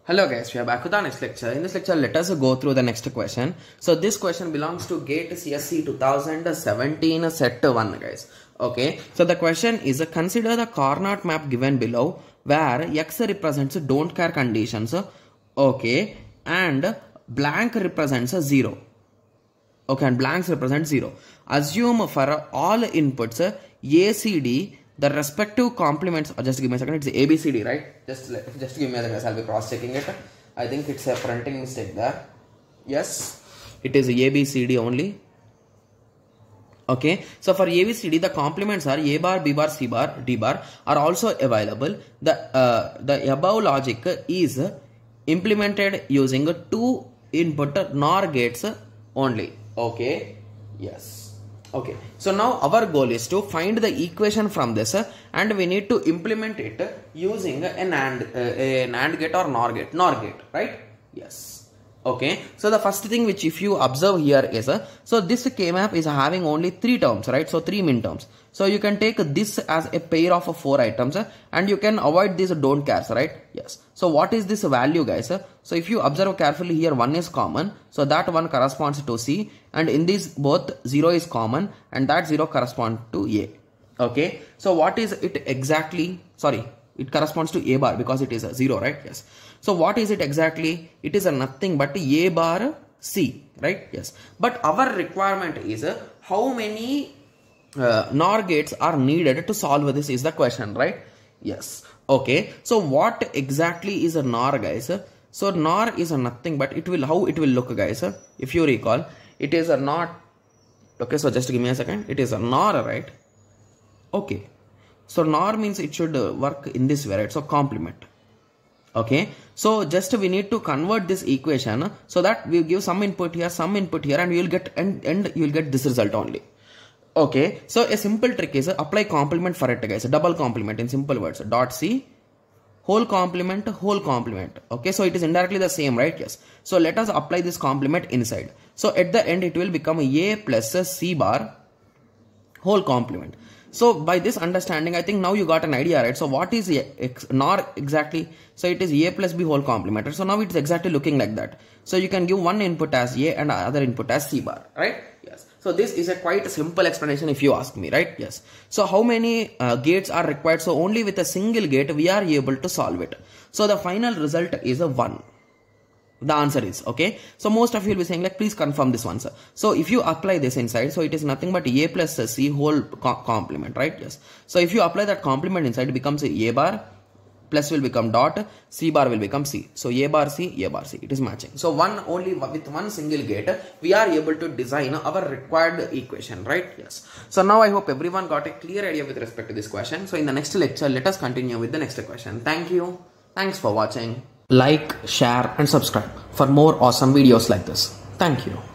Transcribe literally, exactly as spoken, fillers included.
Hello guys, we are back with our next lecture. In this lecture, let us go through the next question. So this question belongs to GATE C S C twenty seventeen set one guys. Okay, so the question is, consider the coordinate map given below where X represents don't care conditions, okay, and blank represents zero. Okay, and blanks represent zero. Assume for all inputs A, C, D, the respective complements, or just give me a second, it's A B C D, right? Just just give me a second, I'll be cross checking it. I think it's a printing mistake there. Yes, it is A B C D only. Okay, so for A B C D, the complements are A bar, B bar, C bar, D bar are also available. The uh, the above logic is implemented using two input NOR gates only. Okay, yes. Okay, so now our goal is to find the equation from this uh, and we need to implement it uh, using an AND, uh, an AND gate or NOR gate, NOR gate, right? Yes. Okay, so the first thing which if you observe here is, uh, so this K-map is having only three terms, right? So three min terms. So you can take this as a pair of four items uh, and you can avoid these don't cares, right? Yes. So what is this value guys? Uh? So if you observe carefully here, one is common. So that one corresponds to C, and in these both zero is common and that zero corresponds to A. Okay. So what is it exactly? Sorry, it corresponds to A bar because it is a zero, right? Yes. So what is it exactly? It is a nothing but A bar C, right? Yes. But our requirement is uh, how many uh, NOR gates are needed to solve this is the question, right? Yes. Okay. So what exactly is a NOR guys? So NOR is a nothing but it will, how it will look guys? If you recall, it is a not, okay, so just give me a second. It is a NOR, right? Okay. So NOR means it should work in this way, right? So complement. Okay, so just we need to convert this equation so that we give some input here, some input here, and you will get and, and you will get this result only. Okay, so a simple trick is apply complement for it guys, double complement in simple words, dot C, whole complement, whole complement. Okay, so it is indirectly the same, right? Yes. So let us apply this complement inside. So at the end it will become A plus C bar whole complement. So by this understanding, I think now you got an idea, right? So what is X, NOR exactly? So it is A plus B whole complement. So now it's exactly looking like that. So you can give one input as A and other input as C bar, right? Yes. So this is a quite simple explanation if you ask me, right? Yes. So how many uh, gates are required? So only with a single gate we are able to solve it. So the final result is a one. The answer is, okay. So most of you will be saying like, please confirm this one, sir. So if you apply this inside, so it is nothing but A plus C whole co complement, right? Yes. So if you apply that complement inside, it becomes A bar, plus will become dot, C bar will become C. So A bar C, A bar C, it is matching. So one only with one single gate, we are able to design our required equation, right? Yes. So now I hope everyone got a clear idea with respect to this question. So in the next lecture, let us continue with the next question. Thank you. Thanks for watching. Like, share and subscribe for more awesome videos like this. Thank you.